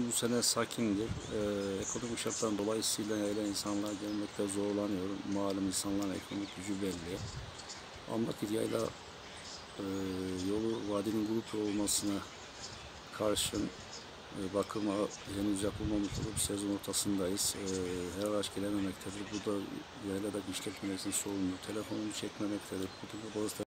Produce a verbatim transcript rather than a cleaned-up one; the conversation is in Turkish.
bu sene sakindir. Ee, ekonomik şartlar dolayısıyla yayla insanlar gelmekte zorlanıyor. Malum insanların ekonomik gücü belli. Amdaki yayla e, yolu vadinin grup olmasına karşın e, bakıma henüz yapılmamış olup sezon ortasındayız. E, her araç gelememektedir. Bu da yayladaki işletmelerin sorunu. Telefonunu çekmemektedir. Bu da bazı